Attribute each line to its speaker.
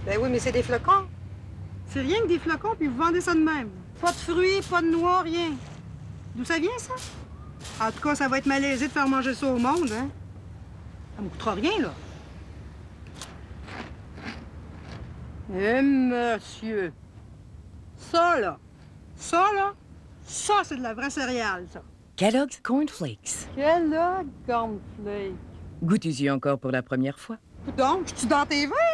Speaker 1: Ben oui, mais c'est des flocons.
Speaker 2: C'est rien que des flocons, puis vous vendez ça de même. Pas de fruits, pas de noix, rien. D'où ça vient, ça? En tout cas, ça va être malaisé de faire manger ça au monde, hein? Ça me coûtera rien, là. Eh, monsieur! Ça, ça, c'est de la vraie céréale, ça.
Speaker 3: Kellogg's Corn Flakes.
Speaker 2: Quel cornflake!
Speaker 3: Goûtes-y encore pour la première fois?
Speaker 2: Donc, je suis dans tes vins?